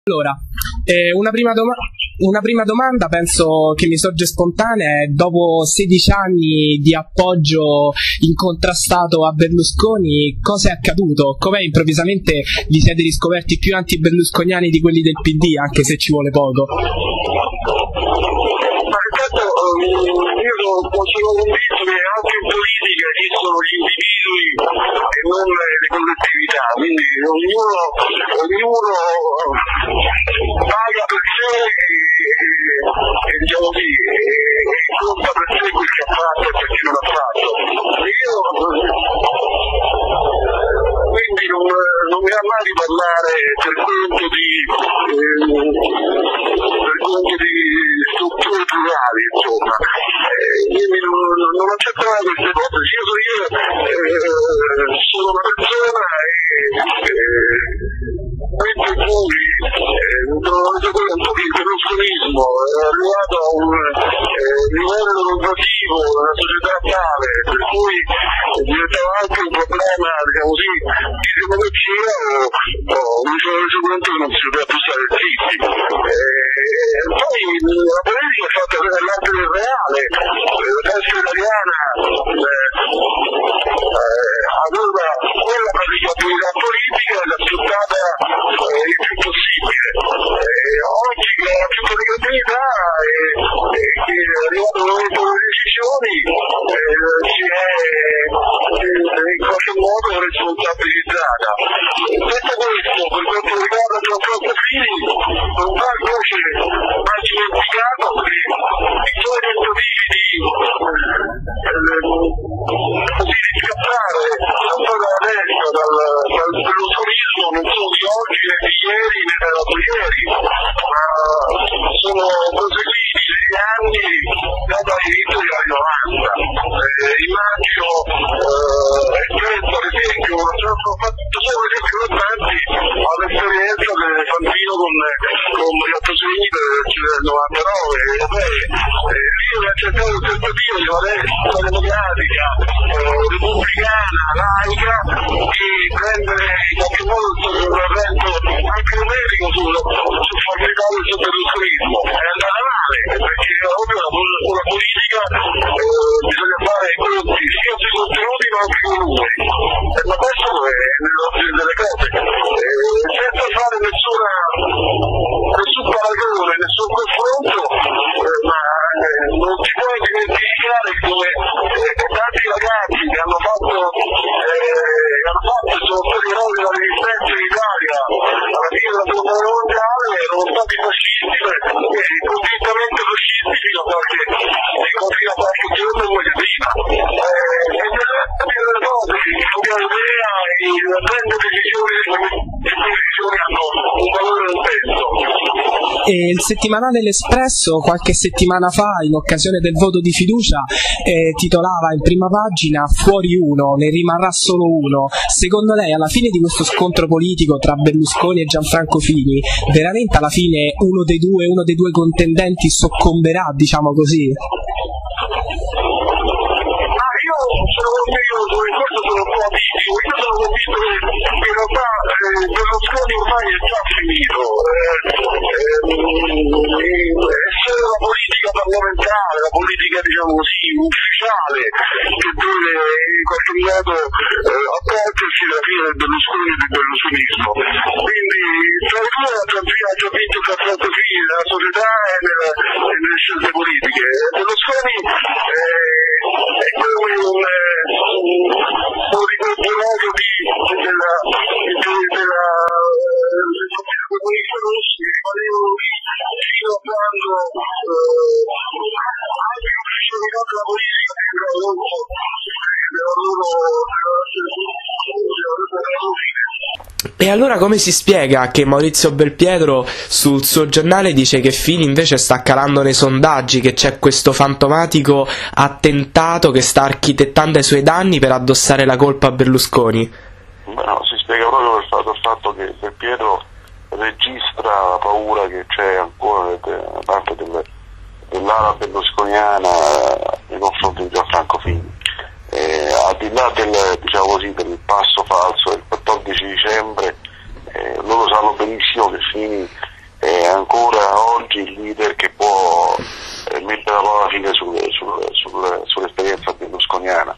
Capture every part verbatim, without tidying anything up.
Allora, eh, una, prima doma- una prima domanda penso che mi sorge spontanea è: dopo sedici anni di appoggio incontrastato a Berlusconi, cosa è accaduto? Com'è improvvisamente vi siete riscoperti più anti-berlusconiani di quelli del P D, anche se ci vuole poco? Ma intanto io sono convinto che anche in politica esistono gli individui e non le collettività, quindi ognuno, ognuno paga per sé e diciamo così, e conta per sé quel che ha fatto e per chi non ha fatto. E io quindi non, non mi va mai di parlare per conto di eh, per conto di strutture plurali, insomma. Eh, quindi non, non accetto mai queste cose. Io sono io, eh, sono una persona e eh, mentre in cui eh, mi sono reso conto che il berlusconismo è arrivato a un eh, livello normativo della società tale per cui diventava anche un problema, diciamo così, di democrazia, oh, mi sono reso conto che non si poteva più stare zitti. Eh, poi la politica è fatta dell'arte del reale, la destra italiana eh, eh, aveva quella praticabilità politica e l'ha sfruttata eh, il più possibile. Eh, oggi che ha più praticabilità e eh, che è arrivato il momento delle decisioni eh, si è eh, in qualche modo responsabilizzata. Detto questo, per quanto riguarda Gianfranco Fini, non va invece mai dimenticato che i suoi tentativi di così di scappare ancora adesso dal, dal berlusconismo non sono di oggi né di ieri né dell'altro ieri, ma sono proseguiti negli anni dopo l'inizio degli anni novanta. Eh, immagino eh, questo ad esempio, ho fatto solo esempi importanti all'esperienza del Fantino con, con gli Ottosegni del novantanove europei. Eh, lì ho accettato il tentativo di una destra democratica, eh, repubblicana, laica, di prendere in qualche modo il corrente anche numerico sul, sul fabbricato del berlusconismo. È andata male, perché ovvio una politica eh, bisogna fare i conti sia sui contenuti ma anche con i numeri. Eh, ma questo è nell'ordine delle cose. Eh, senza fare nessuna, nessun paragone, nessun confronto, eh, ma eh, non si può dimenticare come eh, tanti ragazzi che hanno fatto, eh, hanno fatto e sono stati eroi della resistenza in Italia alla fine della seconda guerra mondiale erano stati fascisti e convintamente fascisti fino a qualche, fino a qualche giorno come prima. Eh, e nell'ambito delle cose si cambia idea e prende decisioni che decisioni hanno un valore un peso. E il settimanale L'Espresso qualche settimana fa, in occasione del voto di fiducia, eh, titolava in prima pagina "Fuori uno, ne rimarrà solo uno". Secondo lei, alla fine di questo scontro politico tra Berlusconi e Gianfranco Fini, veramente alla fine uno dei due, uno dei due contendenti soccomberà, diciamo così? Ah, io sono convinto, in questo sono un po' atipico, io sono convinto che in realtà eh, Berlusconi ormai è già finito. Eh, eh, è solo la politica parlamentare, la politica diciamo così ufficiale che deve in qualche modo eh, accorgersi della fine del Berlusconi e del berlusconismo. Quindi tra i due ha già, ha già vinto Gianfranco Fini nella società e nelle, e nelle scelte politiche. Berlusconi eh, è come un, un ricordo di della della comunista russi che rimanevano lì fino a quando anche l'ufficialità della politica era loro della loro E allora come si spiega che Maurizio Belpietro sul suo giornale dice che Fini invece sta calando nei sondaggi, che c'è questo fantomatico attentato che sta architettando ai suoi danni per addossare la colpa a Berlusconi? Beh, no, si spiega proprio per fatto, il fatto che Belpietro registra la paura che c'è ancora da parte del, dell'ala berlusconiana nei confronti di Gianfranco Fini. Eh, al di là del, diciamo così, del passo falso del quattordici dicembre, eh, loro sanno benissimo che Fini sul, sull'esperienza berlusconiana,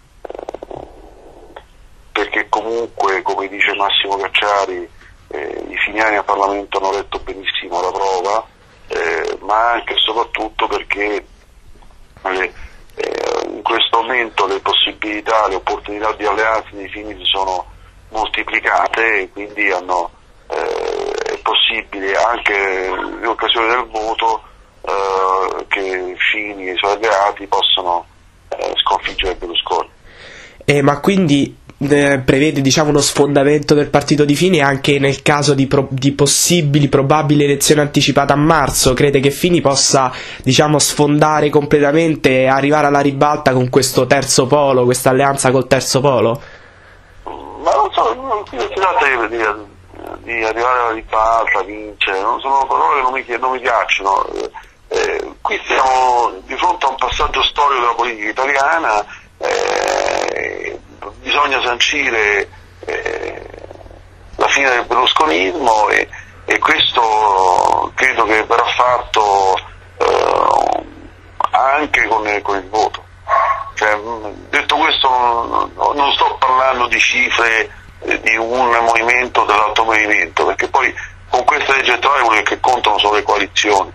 perché comunque, come dice Massimo Cacciari, eh, i finiani al Parlamento hanno letto benissimo la prova, eh, ma anche e soprattutto perché le, eh, in questo momento le possibilità, le opportunità di alleanza dei Fini si sono moltiplicate e quindi hanno, eh, è possibile anche in occasione del voto eh, che Fini e i suoi alleati possano eh, sconfiggere Berlusconi. Eh, ma quindi eh, prevede, diciamo, uno sfondamento del partito di Fini anche nel caso di, pro- di possibili, probabili elezioni anticipate a marzo? Crede che Fini possa, diciamo, sfondare completamente e arrivare alla ribalta con questo terzo polo, questa alleanza col terzo polo? Ma non so, non si tratta di, di, di arrivare alla ribalta, vincere, non sono parole che non mi, non mi piacciono. Eh, qui siamo di fronte a un passaggio storico della politica italiana, eh, bisogna sancire eh, la fine del berlusconismo e, e questo credo che verrà fatto eh, anche con, con il voto. Cioè, detto questo non, non sto parlando di cifre eh, di un movimento o dell'altro movimento, perché poi con questa legge elettorale quello che contano sono le coalizioni.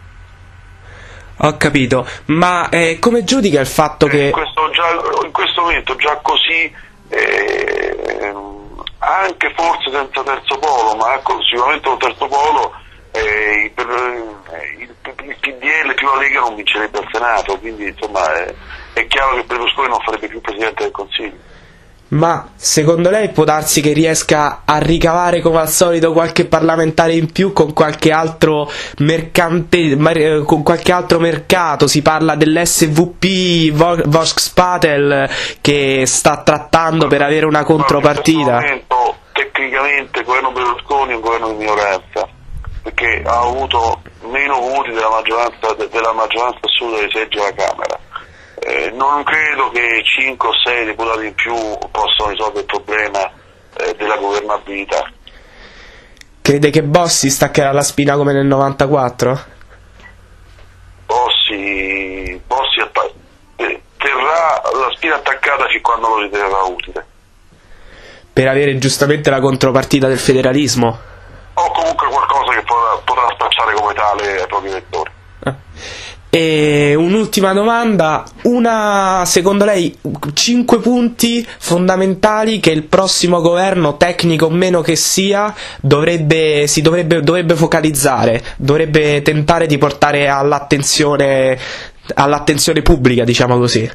Ho capito, ma eh, come giudica il fatto che... In questo, già, in questo momento già così, eh, anche forse senza terzo polo, ma sicuramente con terzo polo, eh, il, il, il P D L più la Lega non vincerebbe al Senato, quindi insomma è, è chiaro che Berlusconi non farebbe più Presidente del Consiglio. Ma secondo lei può darsi che riesca a ricavare come al solito qualche parlamentare in più con qualche altro mercante, con qualche altro mercato? Si parla dell'S V P Volkspatel che sta trattando per avere una contropartita. In questo momento tecnicamente il governo Berlusconi è un governo di minoranza, perché ha avuto meno voti della maggioranza, della maggioranza assoluta dei seggi alla Camera. Eh, non credo che cinque o sei deputati in più possano risolvere il problema eh, della governabilità. Crede che Bossi staccherà la spina come nel novantaquattro? Bossi, Bossi atta- eh, terrà la spina attaccata fin quando lo riterrà utile. Per avere giustamente la contropartita del federalismo? O comunque qualcosa che potrà, potrà spacciare come tale ai propri elettori. Ah. E un'ultima domanda, una, secondo lei, cinque punti fondamentali che il prossimo governo, tecnico o meno che sia, dovrebbe, si dovrebbe, dovrebbe focalizzare, dovrebbe tentare di portare all'attenzione, all'attenzione pubblica, diciamo così?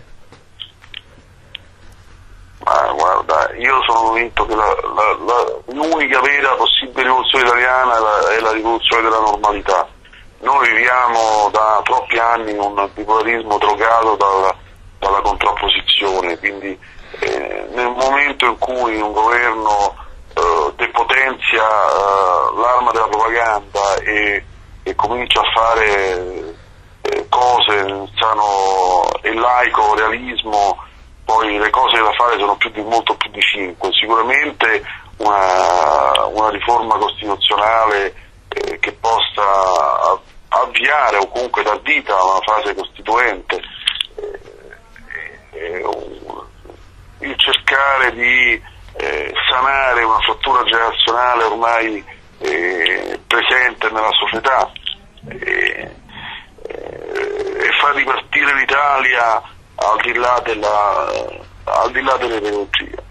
Ma guarda, io sono convinto che la, la, la, l'unica vera possibile rivoluzione italiana è la, è la rivoluzione della normalità. Noi viviamo da troppi anni un bipolarismo drogato dalla, dalla contrapposizione, quindi eh, nel momento in cui un governo eh, depotenzia eh, l'arma della propaganda e, e comincia a fare eh, cose nel sano e laico realismo, poi le cose da fare sono più di, molto più di cinque. Sicuramente una, una riforma costituzionale eh, che possa avviare o comunque dar vita a una fase costituente, eh, eh, il cercare di eh, sanare una frattura generazionale ormai eh, presente nella società eh, eh, e far ripartire l'Italia al di là della, al di là dell'ideologia.